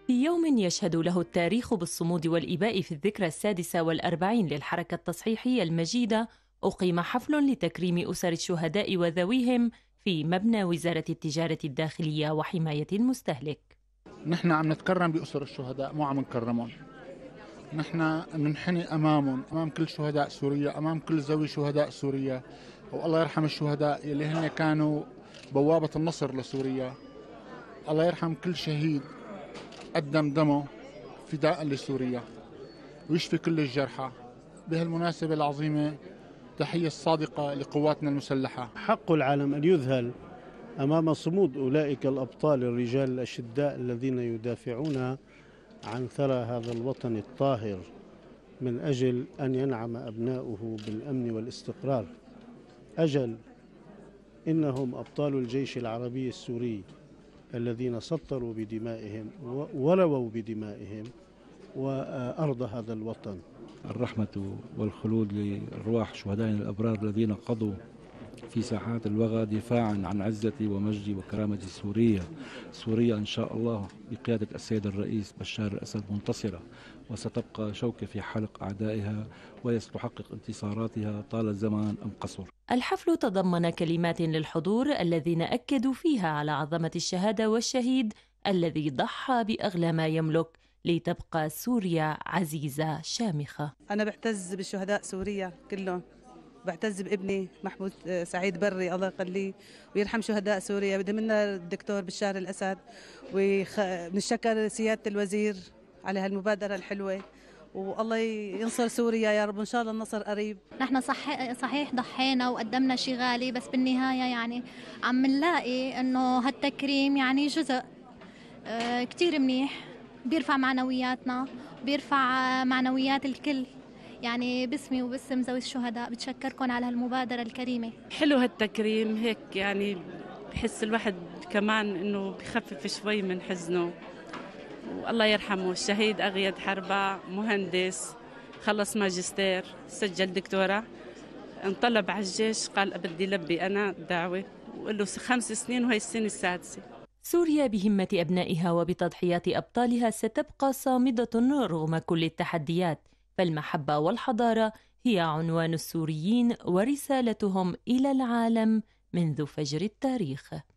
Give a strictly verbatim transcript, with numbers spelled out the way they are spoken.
في يوم يشهد له التاريخ بالصمود والإباء في الذكرى السادسة والأربعين للحركة التصحيحية المجيدة، أقيم حفل لتكريم أسر الشهداء وذويهم في مبنى وزارة التجارة الداخلية وحماية المستهلك. نحن عم نتكرم بأسر الشهداء، مو عم نكرمهم. نحن ننحني أمامهم، أمام كل شهداء سوريا، أمام كل ذوي شهداء سوريا، والله يرحم الشهداء اللي هن كانوا بوابة النصر لسوريا. الله يرحم كل شهيد قدم دمه فداء لسوريا، ويشفي كل الجرحى. بهالمناسبة العظيمة تحية الصادقة لقواتنا المسلحة. حق العالم أن يذهل أمام صمود أولئك الأبطال الرجال الأشداء الذين يدافعون عن ثرى هذا الوطن الطاهر من أجل أن ينعم أبناؤه بالأمن والاستقرار. أجل إنهم أبطال الجيش العربي السوري الذين سطروا بدمائهم ورووا بدمائهم وأرض هذا الوطن. الرحمة والخلود لأرواح شهدائنا الأبرار الذين قضوا في ساحات الوغى دفاعا عن عزتي ومجدي وكرامة سوريا. سوريا إن شاء الله بقيادة السيد الرئيس بشار الأسد منتصرة، وستبقى شوكة في حلق أعدائها وستحقق انتصاراتها طال الزمان أم قصر. الحفل تضمن كلمات للحضور الذين أكدوا فيها على عظمة الشهادة والشهيد الذي ضحى بأغلى ما يملك لتبقى سوريا عزيزة شامخة. أنا بعتز بالشهداء سوريا كلهم، بعتز بابني محمود سعيد بري الله يخليه ويرحم شهداء سوريا. بدي منا الدكتور بشار الأسد، ونشكر سيادة الوزير على هالمبادرة الحلوة، والله ينصر سوريا يا رب، إن شاء الله النصر قريب. نحن صح صحيح ضحينا وقدمنا شيء غالي، بس بالنهاية يعني عم نلاقي إنه هالتكريم يعني جزء آه كتير منيح، بيرفع معنوياتنا، بيرفع معنويات الكل. يعني باسمي وباسم ذوي الشهداء بتشكركم على هالمبادرة الكريمة. حلو هالتكريم هيك، يعني بحس الواحد كمان إنه بخفف شوي من حزنه. والله يرحمه الشهيد أغيد حربة، مهندس، خلص ماجستير، سجل دكتوراه، انطلب على الجيش، قال بدي لبي أنا دعوة، وقال له خمس سنين وهي السنة السادسة. سوريا بهمة أبنائها وبتضحيات أبطالها ستبقى صامدة رغم كل التحديات، فالمحبة والحضارة هي عنوان السوريين ورسالتهم إلى العالم منذ فجر التاريخ.